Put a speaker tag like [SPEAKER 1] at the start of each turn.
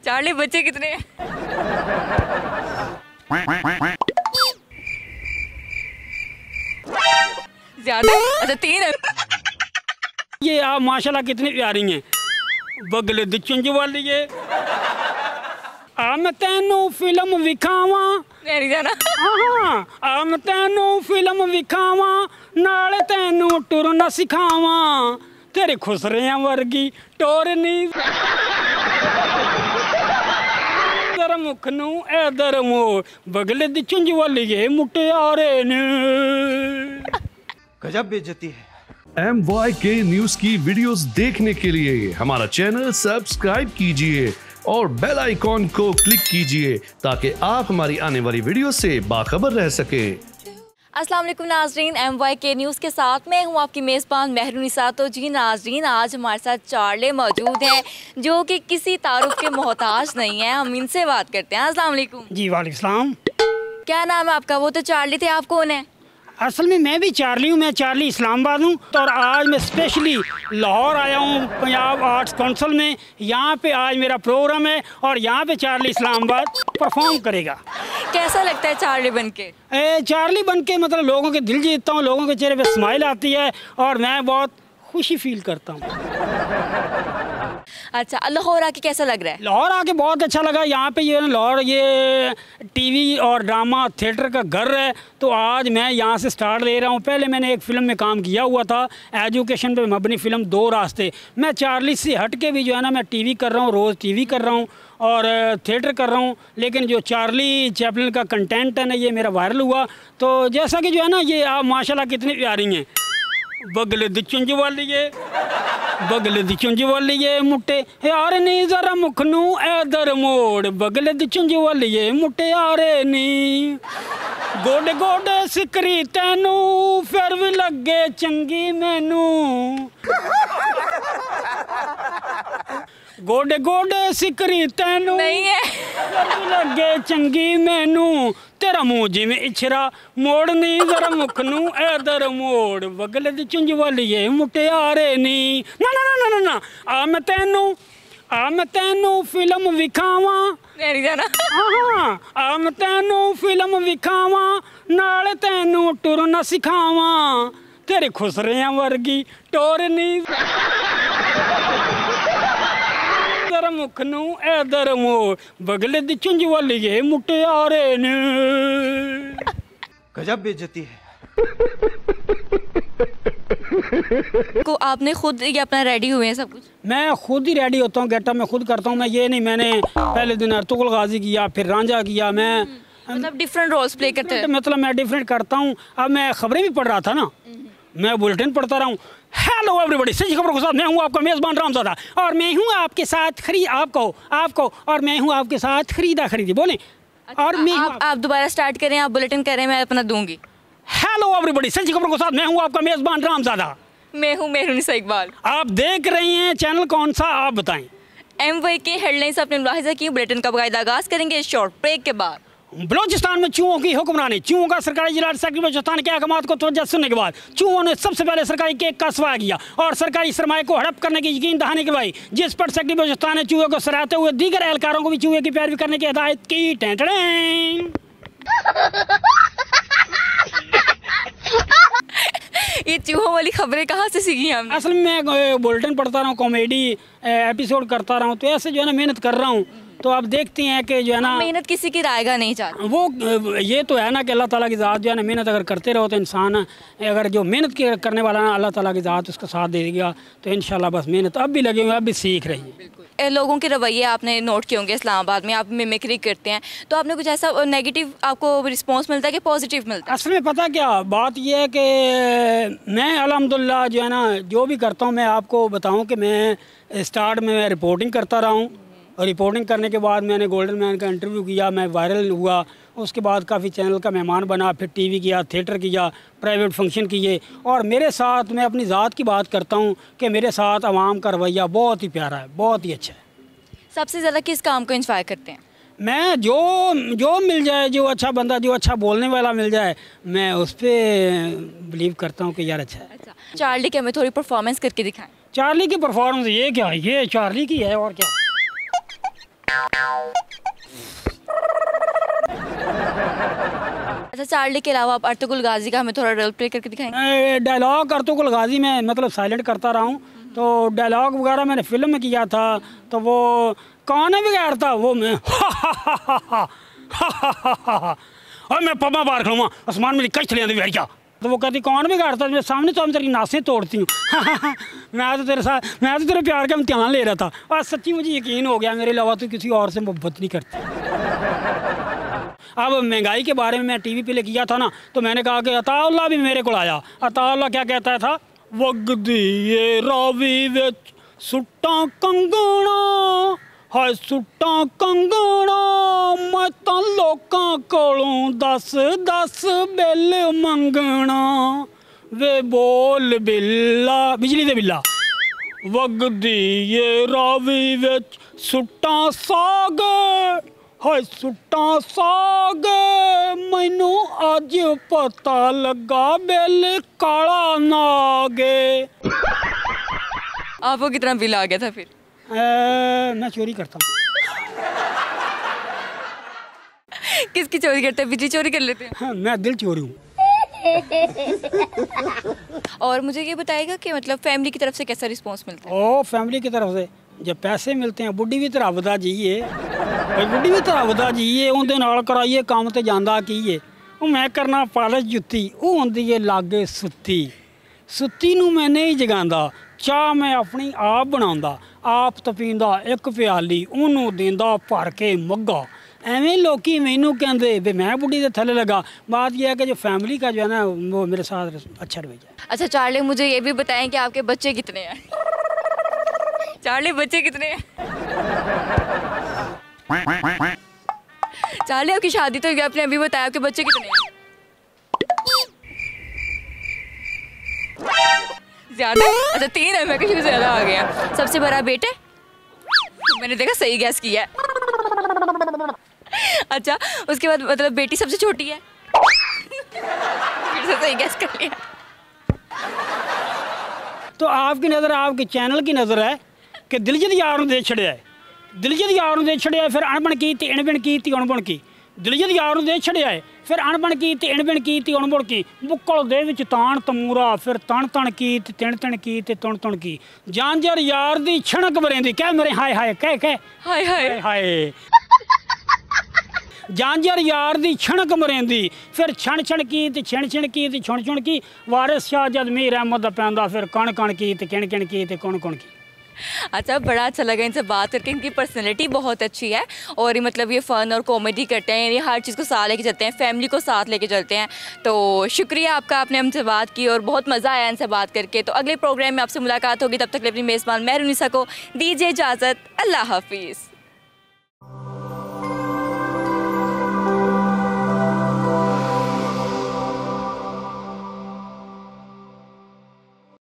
[SPEAKER 1] Charlie बच्चे कितने हैं? ज्यादा? अच्छा 3 है।
[SPEAKER 2] ये आप माशाल्लाह कितनी प्यारी हैं। बगले दी चुंझ वाली है। मैं तेनू फिल्म विखावा।
[SPEAKER 1] नहीं जाना।
[SPEAKER 2] हाँ मैं तेनू फिल्म विखावा नाले तेनू टुरना सिखावा तेरे खुसरियां वर्गी टोरनी दर मुख नू ए दर मोड़ बगले दी चुंझ वाली है मुटियारे ने।
[SPEAKER 3] गजब बेइज्जती है।
[SPEAKER 4] MYK न्यूज की वीडियोस देखने के लिए हमारा चैनल सब्सक्राइब कीजिए और बेल आइकॉन को क्लिक कीजिए ताकि आप हमारी आने वाली वीडियो से बाखबर रह सके।
[SPEAKER 1] अस्सलाम वालेकुम नाजरीन, MYK न्यूज़ के साथ मैं हूँ आपकी मेज़बान मेहरुनिसा। तो जी नाजरीन, आज हमारे साथ चार्ले मौजूद हैं जो कि किसी तारुफ के मोहताज नहीं है। हम इनसे बात करते हैं। अस्सलाम वालेकुम।
[SPEAKER 2] जी वालेकुम सलाम।
[SPEAKER 1] क्या नाम है आपका? वो तो चार्ली थे, आप कौन है?
[SPEAKER 2] असल में मैं भी चार्ली हूँ। मैं चार्ली इस्लामाबाद हूँ और आज मैं स्पेशली लाहौर आया हूँ पंजाब आर्ट्स काउंसिल में। यहाँ पे आज मेरा प्रोग्राम है और यहाँ पे चार्ली इस्लामाबाद परफॉर्म करेगा।
[SPEAKER 1] कैसा लगता है चार्ली बनके?
[SPEAKER 2] चार्ली बनके मतलब लोगों के दिल जीतता हूँ, लोगों के चेहरे पे स्माइल आती है और मैं बहुत खुशी फील करता हूँ।
[SPEAKER 1] अच्छा, लाहौर आके कैसा लग रहा है?
[SPEAKER 2] लाहौर आके बहुत अच्छा लगा। यहाँ पे ये लाहौर ये टीवी और ड्रामा थिएटर का घर है। तो आज मैं यहाँ से स्टार्ट ले रहा हूँ। पहले मैंने एक फ़िल्म में काम किया हुआ था, एजुकेशन पे मबनी फ़िल्म दो रास्ते। मैं चार्ली से हट के भी जो है ना मैं टीवी कर रहा हूँ, रोज़ टीवी कर रहा हूँ और थिएटर कर रहा हूँ। लेकिन जो चार्ली चैपलिन का कंटेंट है ना ये मेरा वायरल हुआ। तो जैसा कि जो है ना ये आप माशाल्लाह कितनी प्यारी हैं। बगले दी चुंझ वाली है, बगले दी चुंझ वाली है मुट्टे यार नी जरा मुख नू इधर मोड़ बगले दी चुंझ वाली है मुट्टे यारे नी गोडे गोडे सिकरी तैनू फिर भी लगे चंगी मैनू गोडे गोडे सिकरी तैनू
[SPEAKER 1] नहीं है।
[SPEAKER 2] फिर भी लगे चंगी मैनू तेरा मुंह जिवें इछरा मोड़नी जरा मुख नू इधर मोड़ बगले दी चुंझ वाली है मुटियारे नी ना ना ना ना ना आ मैं तेनू फिल्म विखावा।
[SPEAKER 1] नहीं जाना।
[SPEAKER 2] आ मैं तेनू फिल्म विखावा नाले तेनू टुरना सिखावा तेरे खुसरियां वर्गी टोरनी दर मुख नू इधर मोड़ बगले दी चुंझ वाली है मुटियारे ने।
[SPEAKER 3] गजब बेइज्जती है।
[SPEAKER 1] को आपने खुद ये अपना रेडी हुए हैं सब कुछ?
[SPEAKER 2] मैं खुद ही रेडी होता हूँ, गेटअप मैं खुद करता हूँ। मैं ये नहीं मैंने पहले दिन अर्तुगरुल गाजी किया फिर रांझा किया। मैं
[SPEAKER 1] मतलब डिफरेंट रोल्स प्ले करते हैं।
[SPEAKER 2] मतलब मैं डिफरेंट करता हूँ। अब मैं खबरें भी पढ़ रहा था ना, मैं बुलेटिन पढ़ता रहा हूँ। हेलो एवरीबॉडी, सच्ची खबरों के साथ मैं हूँ आपका मेज़बान रामज़ादा और मैं हूँ आपके साथ आपको और मैं हूँ आपके साथ खरीदा खरीदी बोले। और मैं
[SPEAKER 1] आप दोबारा स्टार्ट करें, आप बुलेटिन करें, मैं अपना दूंगी।
[SPEAKER 2] हेलो एवरीबॉडी, सच्ची खबरों के साथ मैं हूँ आपका मेज़बान रामज़ादा।
[SPEAKER 1] मैं हूँ मेहरुनिसा इकबाल।
[SPEAKER 2] आप देख रही हैं चैनल कौन सा आप बताएं?
[SPEAKER 1] MYK हेडलाइंस आपने मुलाहिजा की। बुलेटिन का बाकायदा आगाज करेंगे शॉर्ट ब्रेक के बाद।
[SPEAKER 2] बलोचिस्तान में चूहों की हुक्मरानी, चूहों का सरकारी इजलास सेक्रेटरी बलोचिस्तान के अहकामात को तवज्जो सुनने के बाद चूहों ने सबसे पहले सरकारी केक का सफाया किया और सरकारी सरमाए को हड़प करने की यकीन दहानी करवाई, जिस पर सेक्रेटरी बलोचिस्तान ने चूहे को सराहते हुए दीगर एहलकारों को भी चूहे की पैरवी करने की हिदायत की।
[SPEAKER 1] ये चूहों वाली खबरें कहाँ से सीखी हमने?
[SPEAKER 2] असल में मैं बुलेटिन पढ़ता रहा हूँ, कॉमेडी एपिसोड करता रहा हूँ, तो ऐसे जो है ना मेहनत कर रहा हूँ। तो आप देखती हैं कि जो है ना
[SPEAKER 1] मेहनत किसी की रायगा नहीं चाहती।
[SPEAKER 2] वो ये तो है ना कि अल्लाह ताला की ज़ात जो है ना मेहनत अगर करते रहो तो इंसान अगर जो मेहनत करने वाला ना अल्लाह ताला की ज़ात उसका साथ दे देगा। तो इंशाल्लाह बस मेहनत अब भी लगे हुए, अब भी सीख रही है।
[SPEAKER 1] लोगों के रवैये आपने नोट किए होंगे इस्लामाबाद में, आप मिमिक्री करते हैं तो आपने कुछ ऐसा नेगेटिव आपको रिस्पॉन्स मिलता है कि पॉजिटिव मिलता है?
[SPEAKER 2] असल में पता क्या बात यह है कि मैं अल्हम्दुलिल्लाह जो है ना जो भी करता हूँ, मैं आपको बताऊँ कि मैं स्टार्ट में मैं रिपोर्टिंग करता रहा हूँ और रिपोर्टिंग करने के बाद मैंने गोल्डन मैन का इंटरव्यू किया, मैं वायरल हुआ। उसके बाद काफ़ी चैनल का मेहमान बना, फिर टीवी किया, थिएटर किया, प्राइवेट फंक्शन किए। और मेरे साथ मैं अपनी ज़ात की बात करता हूँ कि मेरे साथ आवाम का रवैया बहुत ही प्यारा है, बहुत ही अच्छा है।
[SPEAKER 1] सबसे ज़्यादा किस काम को इंस्पायर करते हैं?
[SPEAKER 2] मैं जो मिल जाए, जो अच्छा बंदा, जो अच्छा बोलने वाला मिल जाए, मैं उस पर बिलीव करता हूँ कि यार अच्छा है।
[SPEAKER 1] अच्छा, चार्ली की हमें थोड़ी परफॉर्मेंस करके दिखाएं।
[SPEAKER 2] चार्ली की परफॉर्मेंस ये क्या है? ये चार्ली की है और क्या।
[SPEAKER 1] अच्छा, चार्ली के अलावा आप अर्तुगरुल गाजी का हमें थोड़ा रोल प्ले करके दिखाएंगे?
[SPEAKER 2] डायलॉग अर्तुगरुल गाजी में मतलब साइलेंट करता रहा हूँ, तो डायलॉग वगैरह मैंने फिल्म में किया था। तो वो कौन है बिगाड़ता, वो मैं और मैं पम्मा बार खड़ूँगा आसमान में कच चले जाती क्या, तो वो कहती कौन बिगाड़ता, मैं सामने तो हम तेरी नासें तोड़ती हूँ। मैं तो तेरे प्यार का इम्तिहान ले रहा था और सच्ची मुझे यकीन हो गया मेरे अलावा तो किसी और से मोहब्बत नहीं करती। अब महंगाई के बारे में मैं टीवी पे ले किया था ना, तो मैंने कहा कि अताउल्ला भी मेरे को आया। अताउल्ला क्या कहता था, वगदी ये रावी विच सुट्टा कंगना, हाय सुट्टा कंगना, मैं तो लोकां कोलों 10-10 बिल मंगना, वे बोल बिल्ला बिजली दे बिल्ला, वगदी ये रावी विच सुट्टा साग, हाय सुट्टा साग, मैनू अज पता लगा बिल काला नागे।
[SPEAKER 1] आपको कितना बिल आ गया था फिर?
[SPEAKER 2] मैं चोरी करता हूँ।
[SPEAKER 1] किसकी चोरी करते हैं? बिजली चोरी कर लेते हैं?
[SPEAKER 2] हाँ, मैं दिल चोरी हूँ।
[SPEAKER 1] और मुझे ये बताएगा कि मतलब फैमिली की तरफ से कैसा रिस्पांस मिलता है?
[SPEAKER 2] ओ फैमिली की तरफ से जब पैसे मिलते हैं, बुढ़ी भी तो रब दा जीए, बुढ़ी भी तो रब दा जीए, उनके नाल कराइए काम तो जांदा कीए, ਉਹ मैं करना पालश जुत्ती, ਉਹ ਹੁੰਦੀ ਏ ਲਾਗੇ ਸੁੱਤੀ, ਸੁੱਤੀ ਨੂੰ मैं नहीं जगांदा, ਚਾਹ मैं अपनी आप बनाਉਂਦਾ, आप तपींदा एक प्याली, ਉਹਨੂੰ ਦਿੰਦਾ ਭਰ ਕੇ ਮੱਗਾ। एवं लोग मैनू कहते भी मैं बुढ़ी के थले लगा। बात यह है कि जो फैमिली का जो है ना वो मेरे साथ अच्छा रवैया।
[SPEAKER 1] अच्छा चार्ली, मुझे ये भी बताएं कि आपके बच्चे कितने हैं? चार्ली, बच्चे कितने हैं? चार्ली, आपकी शादी तो आपने अभी बताया, आपके बच्चे कितने हैं? ज्यादा? अच्छा 3 है, मैं किसी से ज्यादा आ गया। सबसे बड़ा बेटे? मैंने देखा सही गैस किया है। अच्छा, उसके बाद मतलब बेटी सबसे छोटी है? फिर से सही गैस कर लिया।
[SPEAKER 2] तो आपकी नज़र, आपके चैनल की नज़र है कि दिलजीत यार ने दे छड़िया है, दिलजीत यार ने दे छड़िया है, फिर अणबण की ती अणबण की ती अणबण की, दिलजीत यार ने दे छड़िया है, फिर अणबण की ती अणबण की ती अणबण की, बुक्कल दे विच ताण तमूरा, फिर तण तण की ते तिण तिण की ते तुण तुण की, जानजर यार दी छणक बरेंदी, कह मेरे हाय हाय कह कह
[SPEAKER 1] हाय हाय
[SPEAKER 2] हाय, जानजर यार दी छणक मरेंदी, फिर छण छण की ते छिण छिण की ते छुण छुण की, वारिस शाह जद मीर अहमद दा पैंदा, फिर कण कण की ते किण किण की ते कुण कुण की।
[SPEAKER 1] अच्छा, बड़ा अच्छा लगा इनसे बात करके। इनकी पर्सनैलिटी बहुत अच्छी है और मतलब ये फ़न और कॉमेडी करते हैं, ये हर चीज़ को साथ लेके चलते हैं, फैमिली को साथ लेके चलते हैं। तो शुक्रिया आपका, आपने हमसे बात की और बहुत मज़ा आया इनसे बात करके। तो अगले प्रोग्राम में आपसे मुलाकात होगी, तब तक अपनी मेज़बान मेहरुनिसा को दीजिए इजाज़त। अल्लाह हाफिज़।